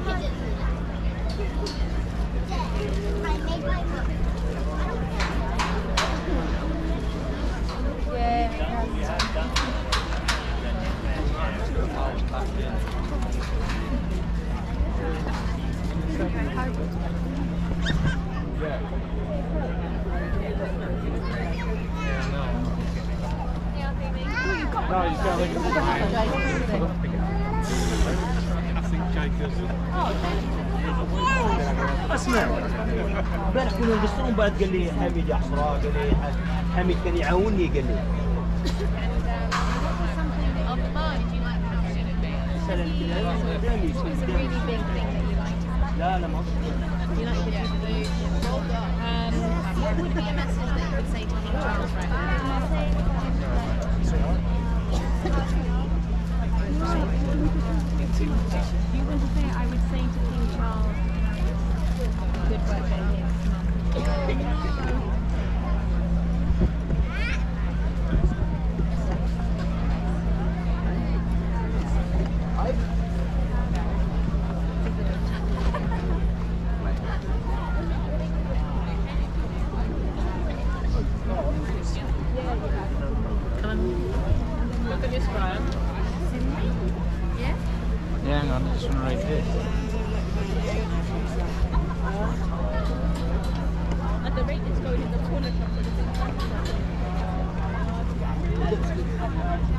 No, you can't look at اسمع امبارح كنا نقصروا من بعد قال لي حميد يا حصره قال لي حميد كان يعاونني قال لي لا لا ما What would be a message that you would say to King Charles right now? If you want to say, I would say to King Charles, good work, Look at this one. Yeah? Yeah, hang on, I just want to read this. At the rate it's going in the corner shop,